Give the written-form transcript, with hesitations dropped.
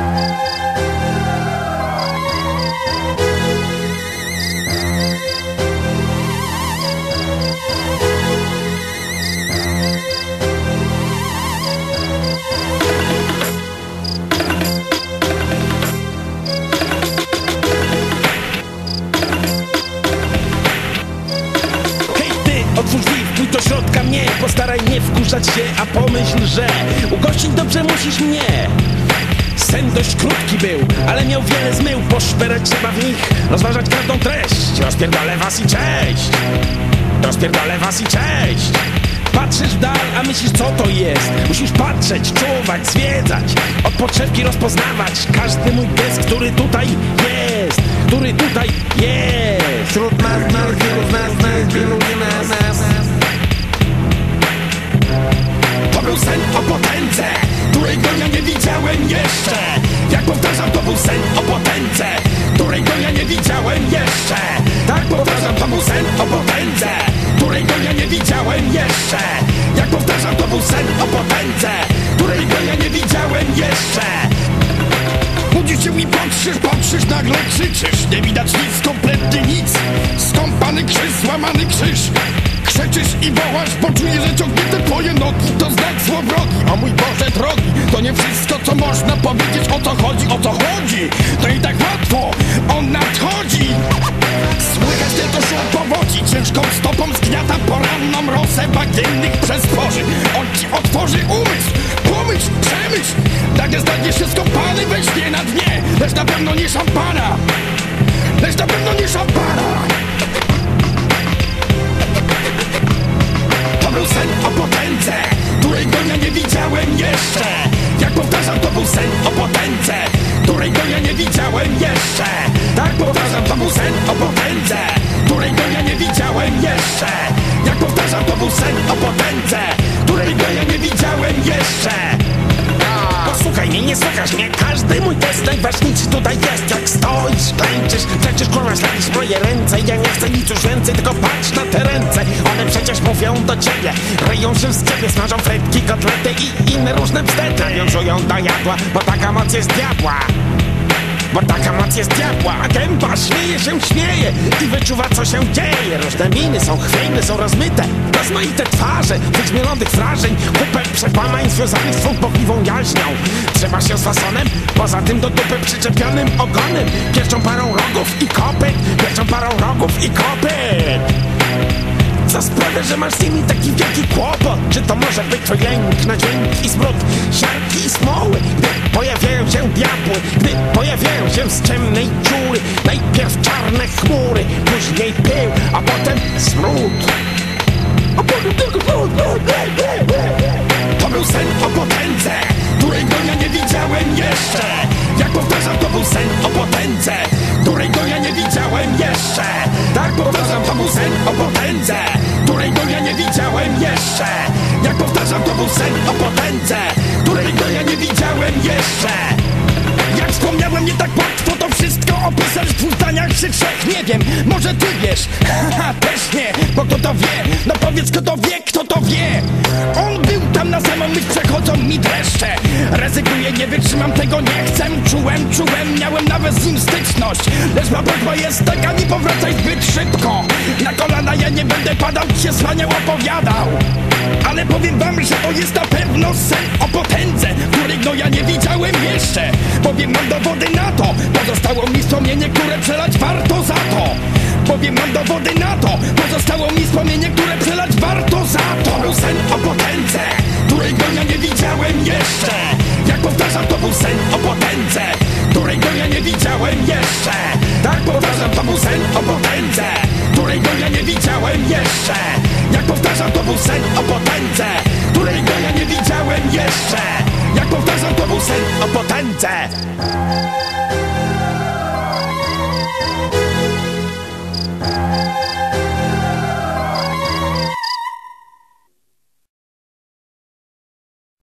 Otwórz drzwi, wpój do środka mnie. Postaraj nie wkurzać się, a pomyśl, że ugościć dobrze musisz mnie. Sen dość krótki był, ale miał wiele zmył. Poszperać trzeba w nich, rozważać każdą treść. Rozpierdolę was i cześć. Rozpierdolę was i cześć. Patrzysz w dal, a myślisz co to jest. Musisz patrzeć, czuwać, zwiedzać, od podszewki rozpoznawać każdy mój gest, który tutaj jest. Który tutaj jest. Wśród nas, wielu nas, wielu nie nas. To był sen o potędze, którego ja nie widziałem jeszcze. Jak powtarzam, to był sen o potędze, którego ja nie widziałem jeszcze. Tak powtarzam, to był sen o potędze, którego ja nie widziałem jeszcze. Jak powtarzam, to był sen o potędze, którego ja nie widziałem jeszcze. Budzisz się i patrzysz, nagle krzyczysz. Nie widać nic, kompletnie nic. Skąpany krzyż, złamany krzyż. Krzyczysz i wołasz, bo czujesz, że ciągnięte twoje nogi to znak złowrogi. O mój Boże drogi, to nie wszystko co można powiedzieć. O co chodzi, o co chodzi. To i tak łatwo, on nadchodzi. Słychać tylko szum powodzi, ciężką stopą zgniata poranną rosę bagiennych przestworzy. On ci otworzy umysł, pomyśl, przemyśl. Nagle staniesz się skąpany we śnie na dnie. Lecz na pewno nie szampana. Lecz na pewno nie szampana. To był sen o potędze, którego ja nie widziałem jeszcze. Jak powtarzam, to był sen o potędze, którego ja nie widziałem jeszcze. Tak powtarzam, to był sen o potędze, którego ja nie widziałem jeszcze. Jak powtarzam, to był sen o potędze, którego ja nie widziałem jeszcze. Posłuchaj mnie, nie słuchasz mnie. Każdy mój test najważniejszy tutaj jest. Jak stoisz, klęczysz, przecież kurwa śledzisz moje ręce. Ja nie chcę nic już więcej, tylko patrz na te ręce. One przecież mówią do ciebie, ryją się z ciebie, smażą frytki, kotlety i inne różne bzdety. Nawiązują do jadła, bo taka moc jest diabła. Bo taka moc jest diabła, a gęba śmieje i wyczuwa co się dzieje. Różne miny są chwiejne, są rozmyte, rozmaite twarze wyćmielonych wrażeń, kupę przekłamań związanych z twą pokliwą jaźnią. Trzyma się z fasonem, poza tym do dupy przyczepionym ogonem. Pierwszą parą rogów i kopyt, pierwszą parą rogów i kopyt. Co sprawia, że masz z nimi taki wielki kłopot? Czy to może być twój lęk na dźwięk i smród siarki i smoły? Gdy pojawiają się diabły, gdy pojawiają się z ciemnej dziury. Najpierw czarne chmury, później pył, a potem smród. A potem tylko smród. To był sen o potędze, którego ja nie widziałem jeszcze. Jak powtarzam, to był sen o potędze, którego ja nie widziałem jeszcze. Tak powtarzam, to był sen o potędze, którego ja nie widziałem jeszcze. Jak powtarzam, to był sen o potędze, którego ja nie widziałem jeszcze. Jak wspomniałem, nie tak łatwo to wszystko opisać w 2 zdaniach czy 3, nie wiem, może ty wiesz. Haha, też nie, bo kto to wie? No powiedz kto to wie, kto to wie. On był tam na samą myśl, przechodzą mi dreszcze. Rezygnuję, nie wytrzymam tego, nie chcę. Czułem, miałem nawet z nim styczność. Lecz ma prośba jest taka, nie powracaj zbyt szybko. Na kolana ja nie będę padał, ci się wspaniał opowiadał. Ale powiem wam, że to jest na pewno sen o potędze, którego ja nie widziałem jeszcze. Bowiem mam dowody na to, pozostało mi wspomnienie, które przelać warto za to. Bowiem mam dowody na to, pozostało mi wspomnienie, które przelać warto za to. To był sen o potędze, którego ja nie widziałem jeszcze. Jak powtarzam, to był sen o potędze, którego ja nie widziałem jeszcze. Tak powtarzam, to był sen o potędze, którego ja nie widziałem jeszcze. Jak powtarzam, to był sen o potędze, którego ja nie widziałem jeszcze. Jak powtarzam, to był sen o potędze.